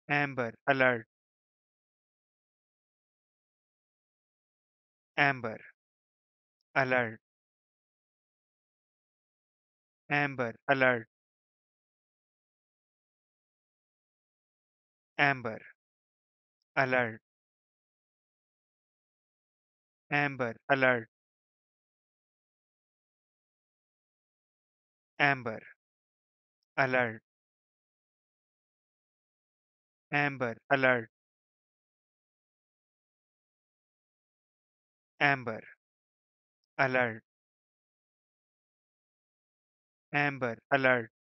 amber alert, amber alert, amber alert, amber alert, amber alert, amber alert, amber alert, amber alert, amber alert,